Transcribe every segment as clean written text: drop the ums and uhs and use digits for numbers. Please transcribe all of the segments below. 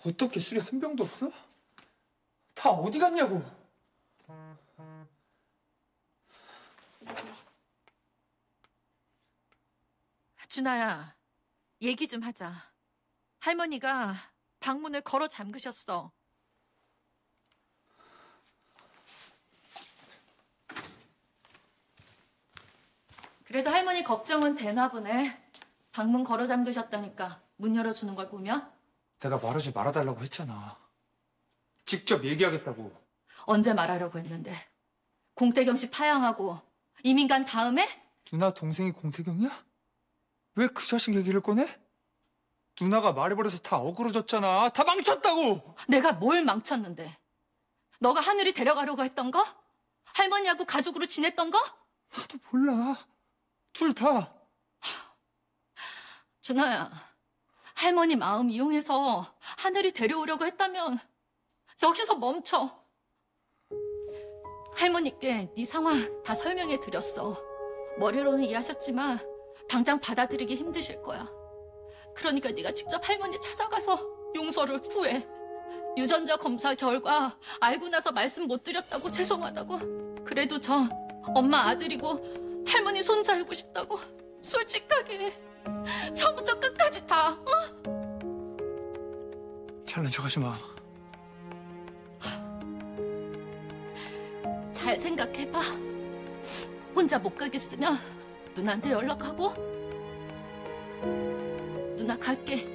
어떻게 술이 한 병도 없어? 다 어디 갔냐고. 준아야, 얘기 좀 하자. 할머니가 방문을 걸어 잠그셨어. 그래도 할머니 걱정은 되나 보네. 방문 걸어 잠그셨다니까 문 열어주는 걸 보면. 내가 말하지 말아달라고 했잖아. 직접 얘기하겠다고. 언제 말하려고 했는데. 공태경 씨 파양하고 이민 간 다음에? 누나 동생이 공태경이야? 왜 그 자식 얘기를 꺼내? 누나가 말해버려서 다 어그러졌잖아. 다 망쳤다고! 내가 뭘 망쳤는데? 너가 하늘이 데려가려고 했던 거? 할머니하고 가족으로 지냈던 거? 나도 몰라. 둘 다. 준아야, 할머니 마음 이용해서 하늘이 데려오려고 했다면 여기서 멈춰. 할머니께 네 상황 다 설명해 드렸어. 머리로는 이해하셨지만 당장 받아들이기 힘드실 거야. 그러니까 네가 직접 할머니 찾아가서 용서를 구해. 유전자 검사 결과 알고 나서 말씀 못 드렸다고 죄송하다고. 그래도 저 엄마 아들이고 할머니 손자이고 싶다고 솔직하게 처음부터 끝까지 다. 어? 잘난 척하지 마. 잘 생각해봐. 혼자 못 가겠으면 누나한테 연락하고. 누나 갈게.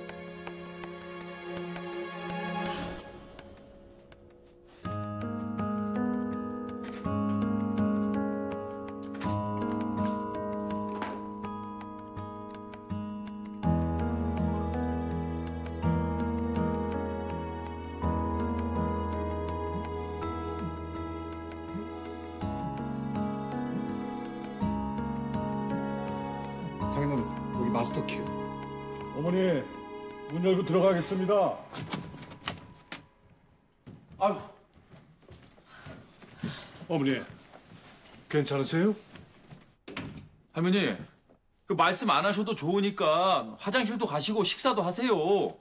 장인어른, 여기 마스터키. 어머니, 문 열고 들어가겠습니다. 아유. 어머니, 괜찮으세요? 할머니, 그 말씀 안 하셔도 좋으니까 화장실도 가시고 식사도 하세요.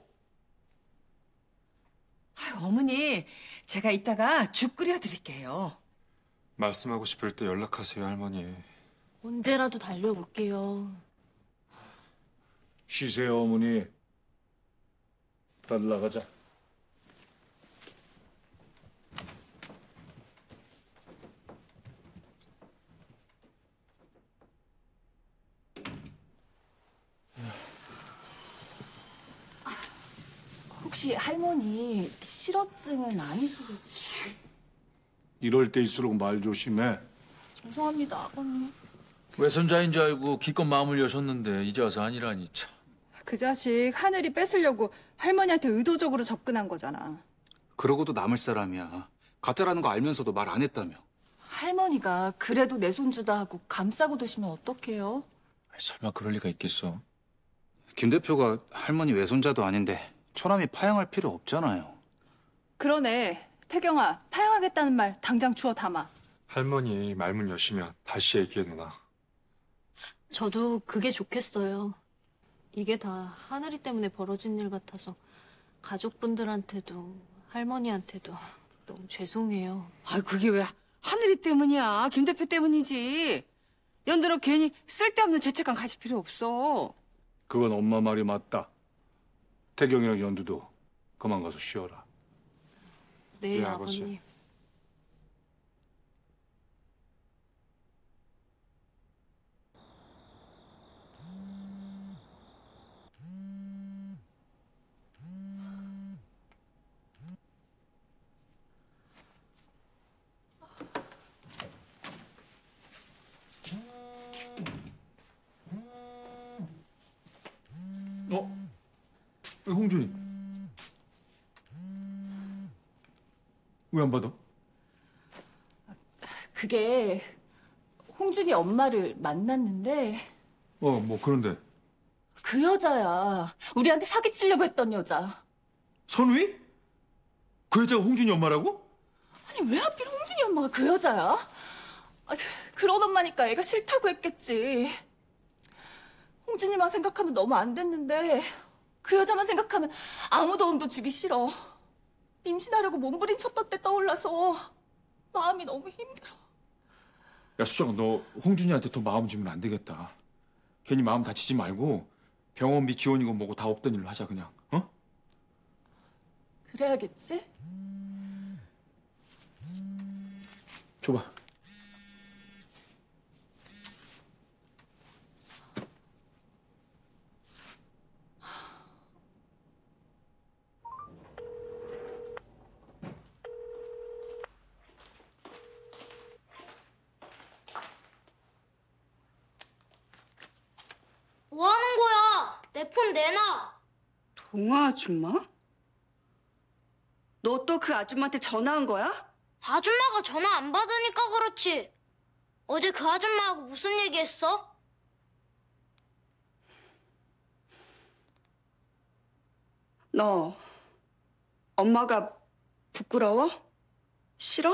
아유, 어머니, 제가 이따가 죽 끓여드릴게요. 말씀하고 싶을 때 연락하세요, 할머니. 언제라도 달려올게요. 쉬세요, 어머니. 다들 나가자. 혹시 할머니 실어증은 아니시겠죠? 이럴 때일수록 말 조심해. 죄송합니다, 아버님. 외손자인 줄 알고 기껏 마음을 여셨는데 이제 와서 아니라니 참. 그 자식 하늘이 뺏으려고 할머니한테 의도적으로 접근한 거잖아. 그러고도 남을 사람이야. 가짜라는 거 알면서도 말 안 했다며. 할머니가 그래도 내 손주다 하고 감싸고 드시면 어떡해요? 설마 그럴 리가 있겠어. 김 대표가 할머니 외손자도 아닌데 처남이 파양할 필요 없잖아요. 그러네. 태경아, 파양하겠다는 말 당장 주워 담아. 할머니 말문 여시면 다시 얘기해, 누나. 저도 그게 좋겠어요. 이게 다 하늘이 때문에 벌어진 일 같아서 가족분들한테도 할머니한테도 너무 죄송해요. 아, 그게 왜 하늘이 때문이야. 김 대표 때문이지. 연들아 괜히 쓸데없는 죄책감 가질 필요 없어. 그건 엄마 말이 맞다. 태경이랑 연두도 그만 가서 쉬어라. 네, 네, 아버지. 아버님. 홍준이. 왜 안 받아? 그게 홍준이 엄마를 만났는데 뭐 그런데. 그 여자야. 우리한테 사기치려고 했던 여자. 선우이? 그 여자가 홍준이 엄마라고? 아니 왜 하필 홍준이 엄마가 그 여자야? 아, 그런 엄마니까 애가 싫다고 했겠지. 홍준이만 생각하면 너무 안 됐는데 그 여자만 생각하면 아무 도움도 주기 싫어. 임신하려고 몸부림쳤던 때 떠올라서 마음이 너무 힘들어. 야, 수정아, 너 홍준이한테 더 마음 주면 안 되겠다. 괜히 마음 다치지 말고 병원비 지원이고 뭐고 다 없던 일로 하자, 그냥. 어? 그래야겠지? 줘봐. 뭐 하는 거야? 내 폰 내놔. 동아 아줌마? 너 또 그 아줌마한테 전화한 거야? 아줌마가 전화 안 받으니까 그렇지. 어제 그 아줌마하고 무슨 얘기했어? 너 엄마가 부끄러워? 싫어?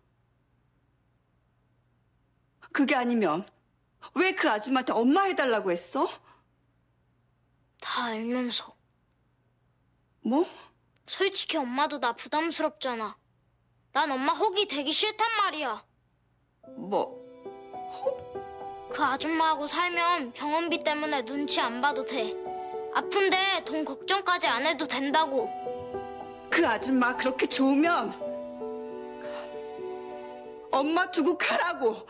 그게 아니면 왜 그 아줌마한테 엄마 해달라고 했어? 다 알면서. 뭐? 솔직히 엄마도 나 부담스럽잖아. 난 엄마 혹이 되기 싫단 말이야. 뭐? 그 아줌마하고 살면 병원비 때문에 눈치 안 봐도 돼. 아픈데 돈 걱정까지 안 해도 된다고. 그 아줌마 그렇게 좋으면 엄마 두고 가라고.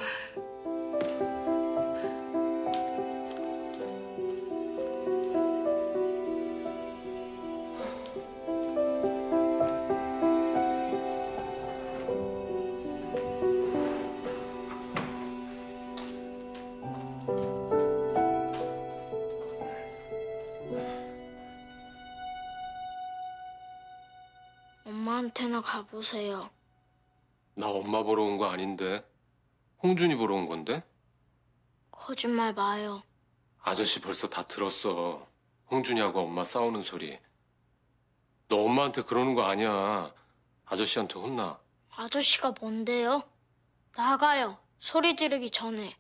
엄마한테나 가보세요. 나 엄마 보러 온 거 아닌데. 홍준이 보러 온 건데? 거짓말 마요. 아저씨 벌써 다 들었어. 홍준이하고 엄마 싸우는 소리. 너 엄마한테 그러는 거 아니야. 아저씨한테 혼나. 아저씨가 뭔데요? 나가요. 소리 지르기 전에.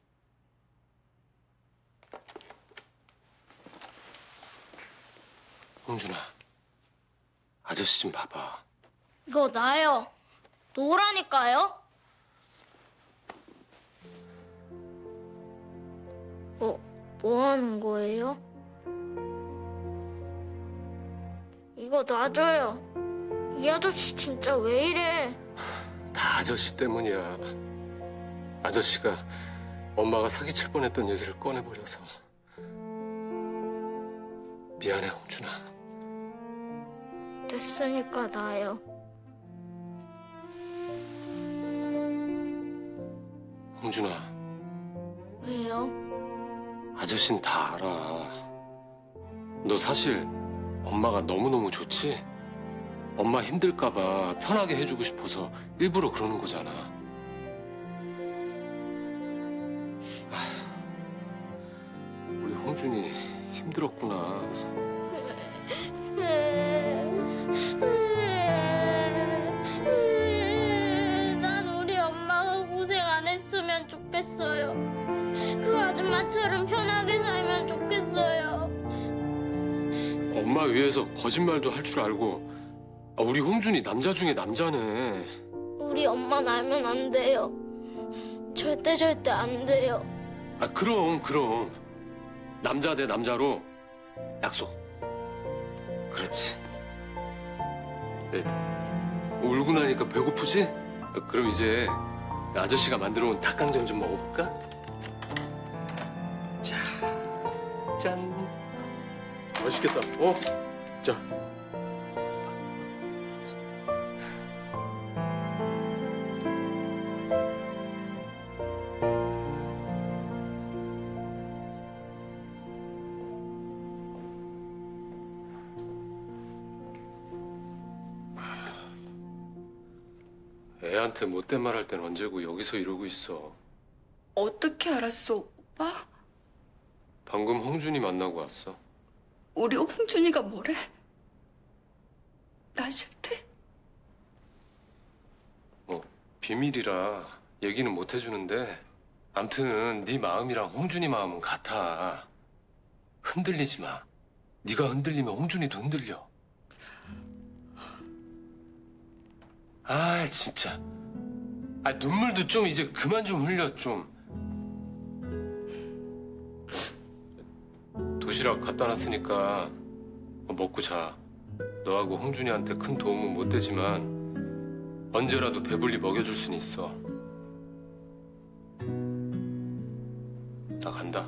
홍준아, 아저씨 좀 봐봐. 이거 나요. 놓으라니까요. 뭐 하는 거예요? 이거 놔줘요. 이 아저씨 진짜 왜 이래? 다 아저씨 때문이야. 아저씨가 엄마가 사기칠 뻔했던 얘기를 꺼내버려서. 미안해, 홍준아. 됐으니까 나요. 홍준아, 왜요? 아저씨는 다 알아. 너 사실 엄마가 너무너무 좋지? 엄마 힘들까봐 편하게 해주고 싶어서 일부러 그러는 거잖아. 아휴, 우리 홍준이 힘들었구나. 난 우리 엄마가 고생 안 했으면 좋겠어요. 그 아줌마처럼 편하게 살면 좋겠어요. 엄마 위해서 거짓말도 할 줄 알고. 우리 홍준이 남자 중에 남자네. 우리 엄마는 알면 안 돼요. 절대 안 돼요. 그럼. 남자 대 남자로 약속. 그렇지. 네. 울고 나니까 배고프지? 그럼 이제 아저씨가 만들어 온 닭강정 좀 먹어볼까? 자, 짠. 맛있겠다. 자. 애한테 못된 말 할 땐 언제고 여기서 이러고 있어. 어떻게 알았어, 오빠? 방금 홍준이 만나고 왔어. 우리 홍준이가 뭐래? 나 싫대? 비밀이라 얘기는 못 해주는데 암튼 네 마음이랑 홍준이 마음은 같아. 흔들리지 마. 네가 흔들리면 홍준이도 흔들려. 아 진짜. 아 눈물도 좀 이제 그만 좀 흘려 좀. 도시락 갖다 놨으니까 먹고 자. 너하고 홍준이한테 큰 도움은 못 되지만 언제라도 배불리 먹여줄 순 있어. 나 간다.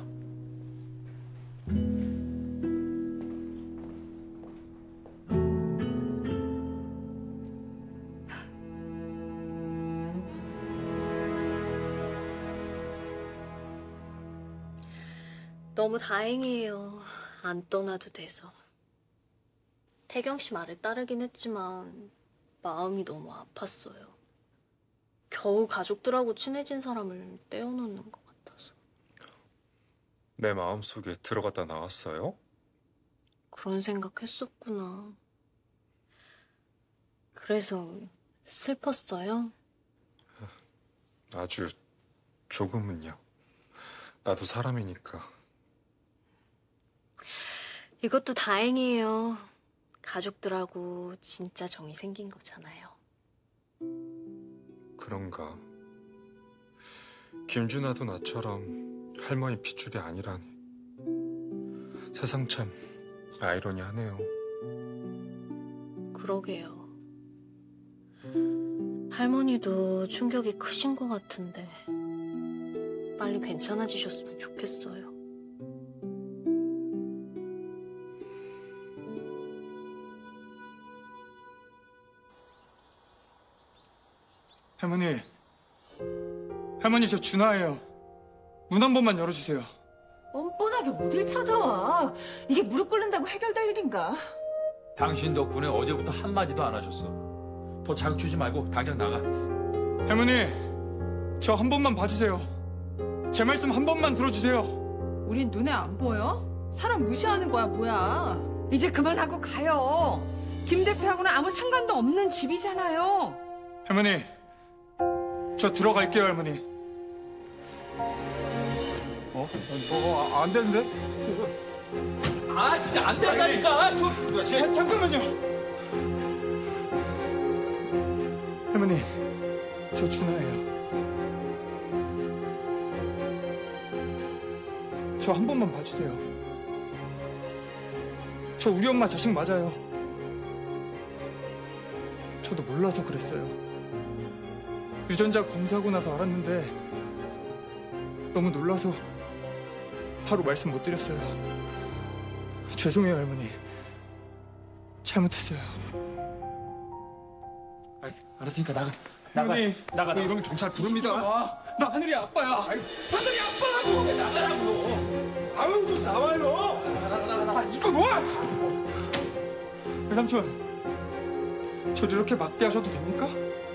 너무 다행이에요. 안 떠나도 돼서. 태경 씨 말을 따르긴 했지만 마음이 너무 아팠어요. 겨우 가족들하고 친해진 사람을 떼어놓는 것 같아서. 내 마음속에 들어갔다 나왔어요? 그런 생각했었구나. 그래서 슬펐어요? 아주 조금은요. 나도 사람이니까. 이것도 다행이에요. 가족들하고 진짜 정이 생긴 거잖아요. 그런가. 김준아도 나처럼 할머니 핏줄이 아니라니. 세상 참 아이러니하네요. 그러게요. 할머니도 충격이 크신 것 같은데 빨리 괜찮아지셨으면 좋겠어요. 할머니, 할머니 저 준하예요. 문 한 번만 열어주세요. 뻔뻔하게 어딜 찾아와. 이게 무릎 꿇는다고 해결될 일인가? 당신 덕분에 어제부터 한마디도 안 하셨어. 더 자극 주지 말고 당장 나가. 할머니, 저 한 번만 봐주세요. 제 말씀 한 번만 들어주세요. 우린 눈에 안 보여? 사람 무시하는 거야 뭐야? 이제 그만하고 가요. 김 대표하고는 아무 상관도 없는 집이잖아요. 할머니, 저 들어갈게요, 할머니. 안 되는데? 아, 진짜 안 된다니까. 잠깐만요. 할머니, 저 준하예요. 저 한 번만 봐주세요. 저 우리 엄마 자식 맞아요. 저도 몰라서 그랬어요. 유전자 검사하고 나서 알았는데 너무 놀라서 바로 말씀 못 드렸어요. 죄송해요, 할머니. 잘못했어요. 알았으니까 나가. 할머니, 나가. 이러면 경찰 부릅니다. 나 하늘이 아빠야. 하늘이 아빠라고. 왜 나가라고. 아유, 좀 나와요. 나가. 이거 놔. 외삼촌, 저를 이렇게 막대하셔도 됩니까?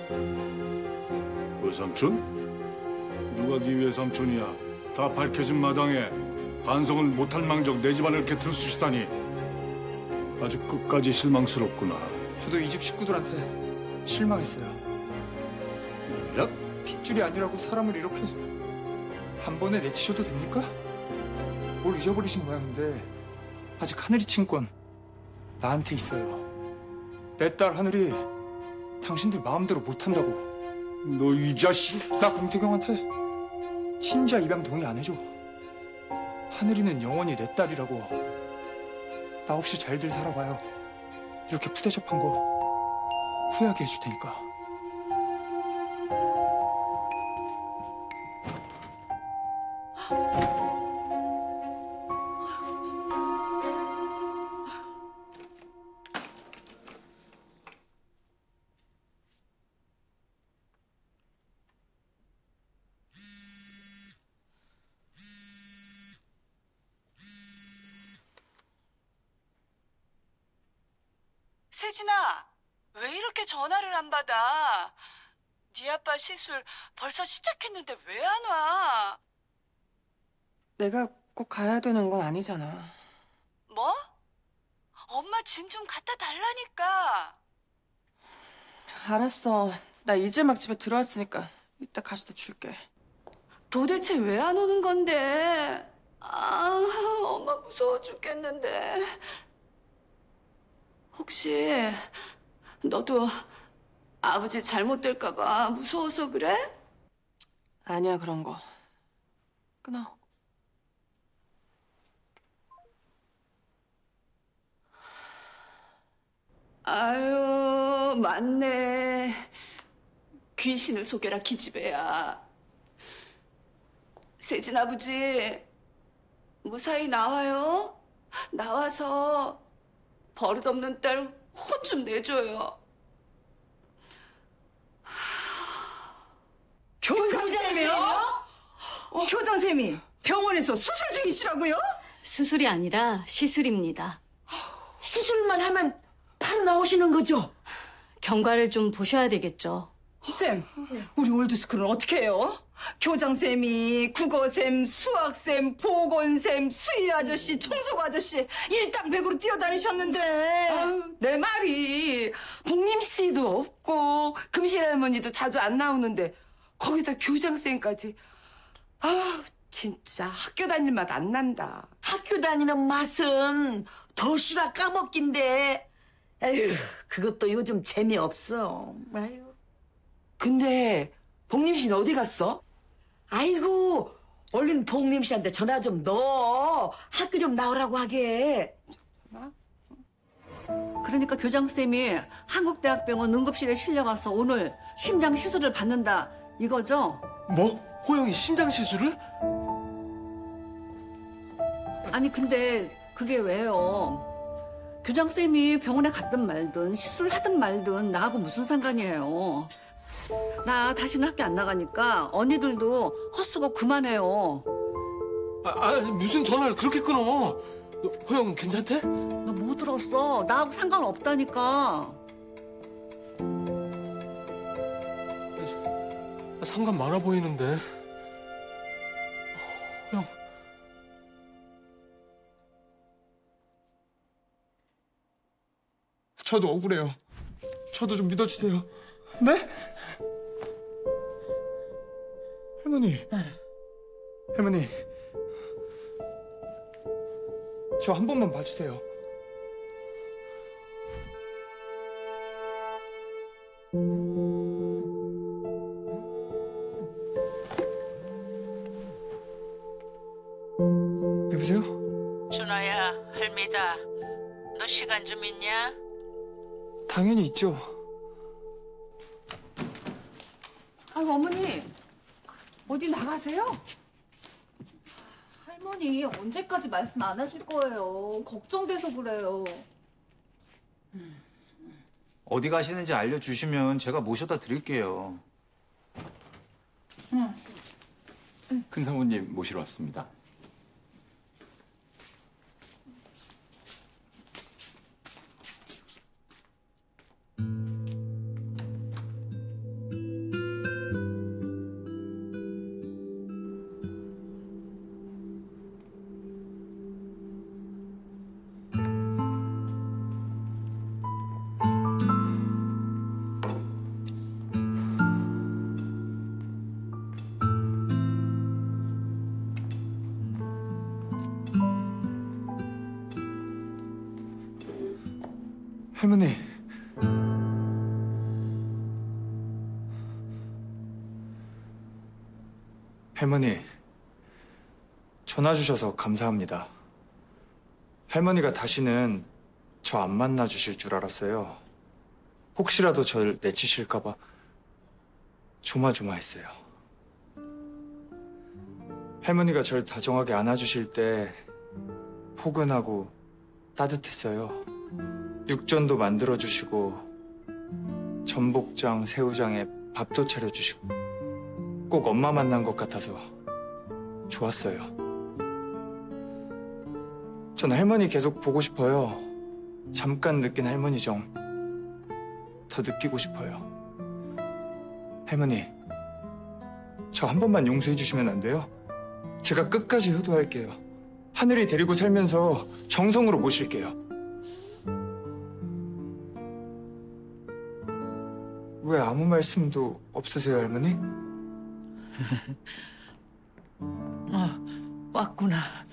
외삼촌? 누가 네 외삼촌이야? 다 밝혀진 마당에 반성을 못할 망정 내 집안을 이렇게 들쑤시다니 아주 끝까지 실망스럽구나. 저도 이 집 식구들한테 실망했어요. 야? 핏줄이 아니라고 사람을 이렇게 단번에 내치셔도 됩니까? 뭘 잊어버리신 모양인데 아직 하늘이 친 건 나한테 있어요. 내 딸 하늘이 당신들 마음대로 못한다고. 너 이 자식! 나 공태경한테 친자 입양 동의 안 해줘. 하늘이는 영원히 내 딸이라고. 나 없이 잘들 살아봐요. 이렇게 푸대접한 거 후회하게 해줄 테니까. 세진아, 왜 이렇게 전화를 안 받아? 네 아빠 시술 벌써 시작했는데 왜 안 와? 내가 꼭 가야 되는 건 아니잖아. 뭐? 엄마 짐 좀 갖다 달라니까. 알았어. 나 이제 막 집에 들어왔으니까 이따 가져다 줄게. 도대체 왜 안 오는 건데? 아, 엄마 무서워 죽겠는데. 혹시 너도 아버지 잘못될까 봐 무서워서 그래? 아니야, 그런 거. 끊어. 아유, 맞네. 귀신을 속여라, 기집애야. 세진 아버지, 무사히 나와요. 나와서 버릇없는 딸 혼 좀 내줘요. 교장쌤이요? 교장쌤이 병원에서 수술 중이시라고요? 수술이 아니라 시술입니다. 시술만 하면 바로 나오시는 거죠? 경과를 좀 보셔야 되겠죠. 쌤, 우리 올드스쿨은 어떻게 해요? 교장쌤이 국어쌤, 수학쌤, 보건쌤, 수의 아저씨, 청소부 아저씨 일당백으로 뛰어다니셨는데. 내 말이 복림 씨도 없고 금실 할머니도 자주 안 나오는데 거기다 교장쌤까지. 아, 진짜 학교 다닐 맛 안 난다. 학교 다니는 맛은 도시락 까먹긴데. 에휴, 그것도 요즘 재미없어. 아유. 근데 복림 씨는 어디 갔어? 아이고, 얼른 복림 씨한테 전화 좀 넣어. 학교 좀 나오라고 하게. 그러니까 교장쌤이 한국대학병원 응급실에 실려가서 오늘 심장 시술을 받는다 이거죠? 뭐? 호영이 심장 시술을? 아니 근데 그게 왜요? 교장쌤이 병원에 갔든 말든 시술을 하든 말든 나하고 무슨 상관이에요? 나 다시는 학교 안 나가니까 언니들도 헛수고 그만해요. 무슨 전화를 그렇게 끊어? 호영 괜찮대? 너 뭐 들었어? 나하고 상관없다니까. 상관 많아 보이는데. 호영. 저도 억울해요. 저도 좀 믿어주세요. 네? 할머니. 할머니. 저 한 번만 봐주세요. 여보세요? 준호야, 할미다. 너 시간 좀 있냐? 당연히 있죠. 아이고, 어머니. 어디 나가세요? 할머니 언제까지 말씀 안 하실 거예요? 걱정돼서 그래요. 어디 가시는지 알려주시면 제가 모셔다 드릴게요. 큰 사모님 모시러 왔습니다. 할머니. 할머니, 전화 주셔서 감사합니다. 할머니가 다시는 저 안 만나 주실 줄 알았어요. 혹시라도 절 내치실까 봐 조마조마했어요. 할머니가 절 다정하게 안아주실 때 포근하고 따뜻했어요. 육전도 만들어주시고 전복장, 새우장에 밥도 차려주시고 꼭 엄마 만난 것 같아서 좋았어요. 전 할머니 계속 보고 싶어요. 잠깐 느낀 할머니 정 더 느끼고 싶어요. 할머니, 저 한 번만 용서해 주시면 안 돼요? 제가 끝까지 효도할게요. 하늘이 데리고 살면서 정성으로 모실게요. 왜 아무 말씀도 없으세요, 할머니? 왔구나.